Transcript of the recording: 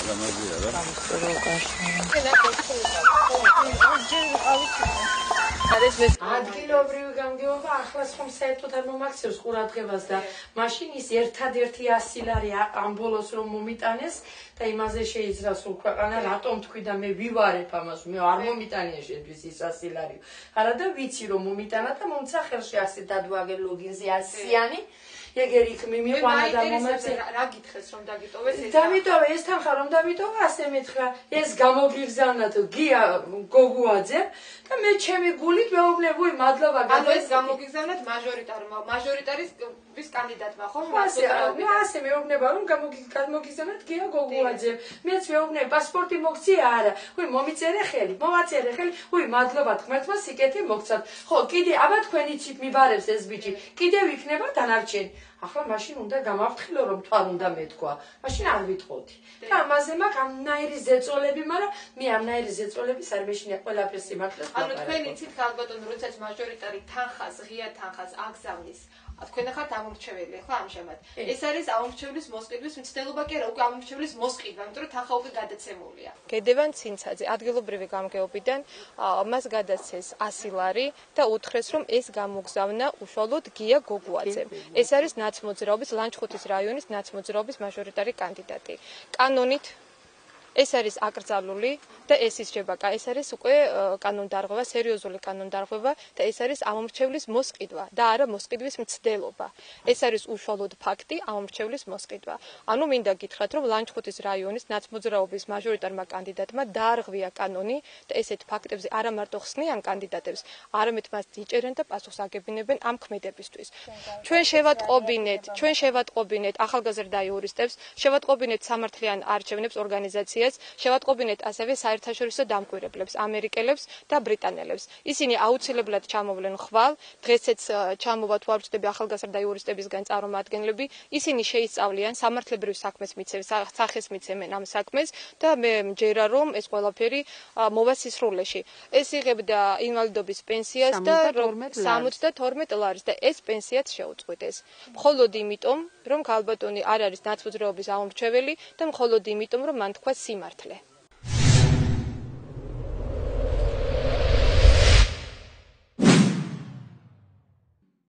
ადგილობრივი გამგეობა ახლაც ხომ საერთოდ არ მომაქცევს ყურადღებას და მაშინ ის ერთადერთი 100 ლარი ამ ბოლოს რომ მომიტანეს და იმაზე შეიძრას რომ ქვეყანა რატომ თქვი და მე ვივარებ ამას მე არ მომიტანია შეთვის ის 100 ლარი არა და ვიცი რომ მომიტანა და მომცა ხელში ასე დადვაგე ლოგინზე 100-იანი ეგერი მიმიყვანა და მომეცე რა გითხეს რომ დაგიტოვეს ეს დავიტოვე ეს თანხა რომ დავიტოვე ასე მითხრა ეს გამოგიგზავნათ გია გოგუაძე და მე ჩემი გულით მეუბნებოდი მადლობა ეს გამოგიგზავნათ მაჟორიტარის კანდიდატმა ხო ასე მეუბნება რომ გამოგიგზავნათ გია გოგუაძე მეც მეუბნები პასპორტი მოგცია არა მომიწერე ხელი მოვაწერე ხელი მადლობა ღმერთმა სიკეთე მოგცათ ხო კიდე აბა თქვენიცით მიბარებს ეს ბიჭი კიდევ იქნება დანარჩენი ახლა მაშინ უნდა გამავთხილო რომ თვალ უნდა მეთქვა მაშინ არ ვიტყოდი და ამაზე მაქვს ამნაირი ზეწოლები მაგრამ მე ამნაირი ზეწოლების არ მეშინია ყველაფერს სიმართლეს ანუ თქვენ იცით ხალბატონ როდესაც მაჟორიტარი თანხას ღია თანხას აგზავნის თქვენ ხართ ამორჩეველი ხო ამჟამად ეს არის ამორჩევლის მოსყიდვის მცდელობა კი არა უკვე ამორჩევლის მოსყიდვა იმიტომ რომ თანხა უკვე გადაცემულია გედევან ცინცაძე ადგილობრივი გამგეობიდან მას გადაცეს 100 ლარი და უთხრეს რომ ეს გამოგზავნა უშუალოდ გია გოგუაძემ ეს არის ნაცმოძრაობის ლანჩხუთის რაიონის ნაცმოძრაობის მაჟორიტარი კანდიდატი კანონით ეს არის აკრძალული და ეს არის უკვე კანონდარღვევა, სერიოზული კანონდარღვევა და ეს არის ამომრჩევლის მოსყიდვა და არა მოსყიდვის მცდელობა. ეს არის უშუალოდ ფაქტი ამომრჩევლის მოსყიდვა. ანუ მინდა გითხრათ, რომ ლანჩხუთის რაიონის ნაცმოძრაობის მაჟორიტარმა კანდიდატმა დაარღვია კანონი და ესეთ ფაქტებზე არა მარტო ხსნიან კანდიდატებს, არამედ მას იჭერენ და პასუხს აგებინებენ ამ ქმედებისთვის. ჩვენ შევატყობინეთ ახალგაზრდა იურისტებს, შევატყობინეთ სამართლიან არჩევნებს ორგანიზაციას შევატყობინეთ ასევე საერთაშორისო დამკვირვებლებს, ამერიკელებს და ბრიტანელებს. ისინი აუცილებლად ჩამოვლენ ხვალ, დღესაც ჩამოვა თუ არ ვწდები ახალგაზრდა იურისტებისგან წარმომადგენლები, ისინი შეისწავლიან სამართლებრივ საქმეს სახეს მიცემენ ამ საქმეს და მე მჯერა რომ ეს ყველაფერი მოვა სისრულეში. ეს იღებდა ინვალიდობის პენსიას და 72 ლარის და ეს პენსიაც შეუწყვეტეს. მხოლოდ იმიტომ, რომ ქალბატონი არ არის ნაცმოძრაობის ამომრჩეველი და მხოლოდ იმიტომ, რომ მან თქვა სიმართლე.